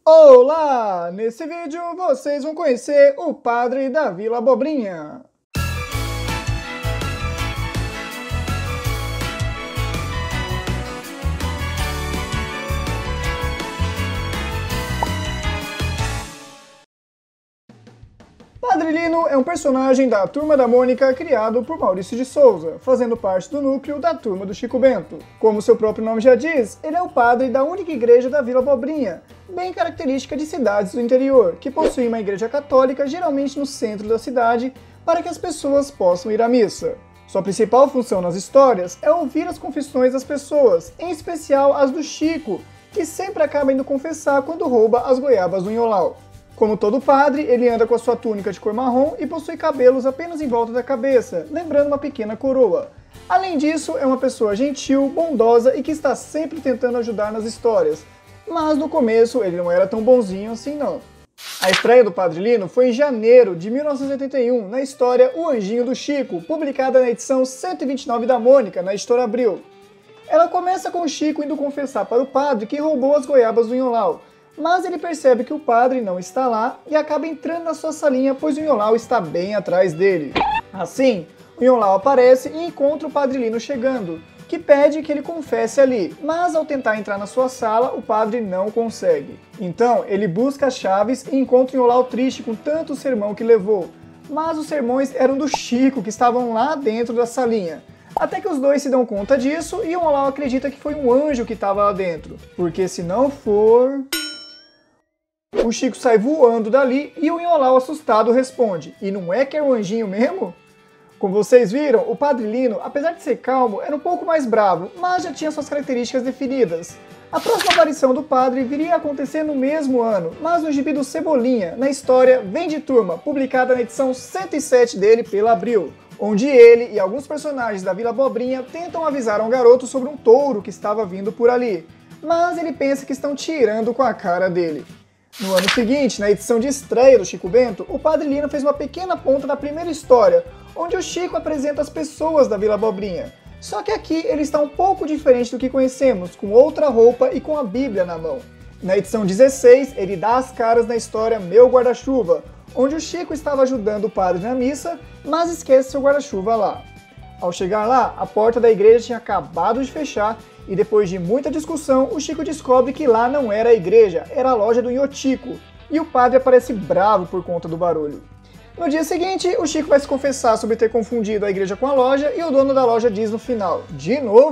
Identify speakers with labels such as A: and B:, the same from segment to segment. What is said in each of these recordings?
A: Olá! Nesse vídeo vocês vão conhecer o padre da Vila Abobrinha. Padre Lino é um personagem da Turma da Mônica criado por Maurício de Souza, fazendo parte do núcleo da Turma do Chico Bento. Como seu próprio nome já diz, ele é o padre da única igreja da Vila Abobrinha, bem característica de cidades do interior, que possui uma igreja católica geralmente no centro da cidade para que as pessoas possam ir à missa. Sua principal função nas histórias é ouvir as confissões das pessoas, em especial as do Chico, que sempre acaba indo confessar quando rouba as goiabas do Nholau. Como todo padre, ele anda com a sua túnica de cor marrom e possui cabelos apenas em volta da cabeça, lembrando uma pequena coroa. Além disso, é uma pessoa gentil, bondosa e que está sempre tentando ajudar nas histórias. Mas no começo ele não era tão bonzinho assim não. A estreia do Padre Lino foi em janeiro de 1981, na história O Anjinho do Chico, publicada na edição 129 da Mônica, na Editora Abril. Ela começa com o Chico indo confessar para o padre que roubou as goiabas do Nholau, mas ele percebe que o padre não está lá e acaba entrando na sua salinha, pois o Nholau está bem atrás dele. Assim, o Nholau aparece e encontra o Padre Lino chegando, que pede que ele confesse ali, mas ao tentar entrar na sua sala, o padre não consegue. Então, ele busca as chaves e encontra o Nholau triste com tanto sermão que levou, mas os sermões eram do Chico, que estavam lá dentro da salinha. Até que os dois se dão conta disso e o Nholau acredita que foi um anjo que estava lá dentro, porque se não for... O Chico sai voando dali e o Nholau assustado responde: "E não é que é o anjinho mesmo?" Como vocês viram, o Padre Lino, apesar de ser calmo, era um pouco mais bravo, mas já tinha suas características definidas. A próxima aparição do padre viria a acontecer no mesmo ano, mas no gibi do Cebolinha, na história Vem de Turma, publicada na edição 107 dele pela Abril, onde ele e alguns personagens da Vila Abobrinha tentam avisar um garoto sobre um touro que estava vindo por ali, mas ele pensa que estão tirando com a cara dele. No ano seguinte, na edição de estreia do Chico Bento, o Padre Lino fez uma pequena ponta da primeira história, onde o Chico apresenta as pessoas da Vila Abobrinha. Só que aqui ele está um pouco diferente do que conhecemos, com outra roupa e com a Bíblia na mão. Na edição 16, ele dá as caras na história Meu Guarda-Chuva, onde o Chico estava ajudando o padre na missa, mas esquece seu guarda-chuva lá. Ao chegar lá, a porta da igreja tinha acabado de fechar e depois de muita discussão, o Chico descobre que lá não era a igreja, era a loja do Nhotico, e o padre aparece bravo por conta do barulho. No dia seguinte, o Chico vai se confessar sobre ter confundido a igreja com a loja e o dono da loja diz no final: "De novo?"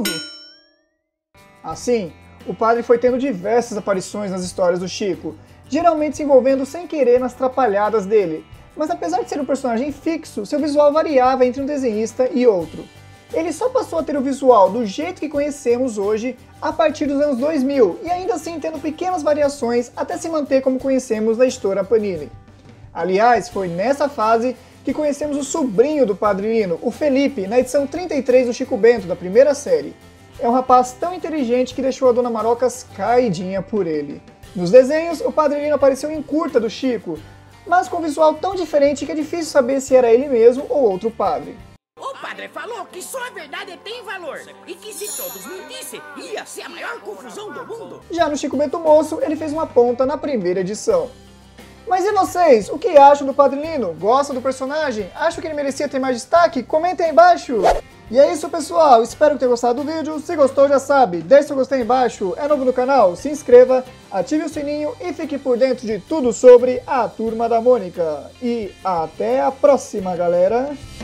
A: Assim, o padre foi tendo diversas aparições nas histórias do Chico, geralmente se envolvendo sem querer nas trapalhadas dele, mas apesar de ser um personagem fixo, seu visual variava entre um desenhista e outro. Ele só passou a ter o visual do jeito que conhecemos hoje a partir dos anos 2000, e ainda assim tendo pequenas variações até se manter como conhecemos na editora Panini. Aliás, foi nessa fase que conhecemos o sobrinho do Padre Lino, o Felipe, na edição 33 do Chico Bento, da primeira série. É um rapaz tão inteligente que deixou a Dona Marocas caidinha por ele. Nos desenhos, o Padre Lino apareceu em curta do Chico, mas com um visual tão diferente que é difícil saber se era ele mesmo ou outro padre.
B: O padre falou que só a verdade tem valor e que se todos mentissem, ia ser a maior confusão do mundo.
A: Já no Chico Bento Moço, ele fez uma ponta na primeira edição. Mas e vocês? O que acham do Padre Lino? Gostam do personagem? Acham que ele merecia ter mais destaque? Comentem aí embaixo! E é isso, pessoal, espero que tenham gostado do vídeo. Se gostou, já sabe, deixe seu gostei aí embaixo, é novo no canal, se inscreva, ative o sininho e fique por dentro de tudo sobre a Turma da Mônica. E até a próxima, galera!